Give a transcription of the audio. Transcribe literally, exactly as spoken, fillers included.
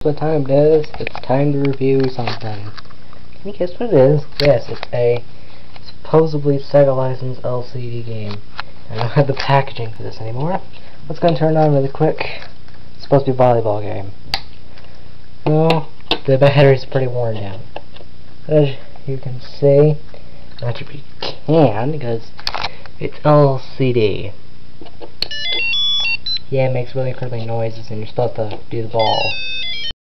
what time it is. It's time to review something. Can you guess what it is? Yes, it's a supposedly Sega licensed L C D game. I don't have the packaging for this anymore. Let's go and turn it on really quick. It's supposed to be a volleyball game. Well, the battery's pretty worn down. As you can see, actually you can, because it's L C D. Yeah, it makes really incredibly noises, and you're supposed to do the ball.